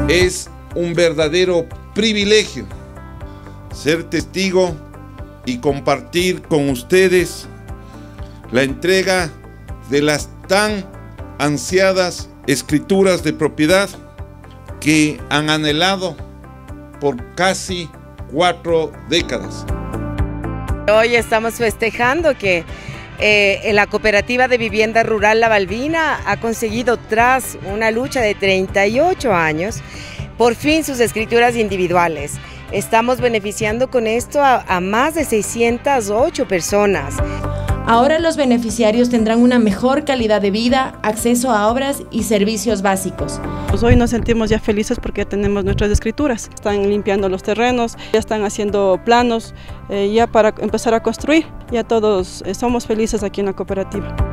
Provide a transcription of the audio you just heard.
Es un verdadero privilegio ser testigo y compartir con ustedes la entrega de las tan ansiadas escrituras de propiedad que han anhelado por casi 4 décadas. Hoy estamos festejando que la Cooperativa de Vivienda Rural La Balbina ha conseguido, tras una lucha de 38 años, por fin sus escrituras individuales. Estamos beneficiando con esto a más de 608 personas. Ahora los beneficiarios tendrán una mejor calidad de vida, acceso a obras y servicios básicos. Pues hoy nos sentimos ya felices porque ya tenemos nuestras escrituras. Están limpiando los terrenos, ya están haciendo planos ya para empezar a construir. Ya todos somos felices aquí en la cooperativa.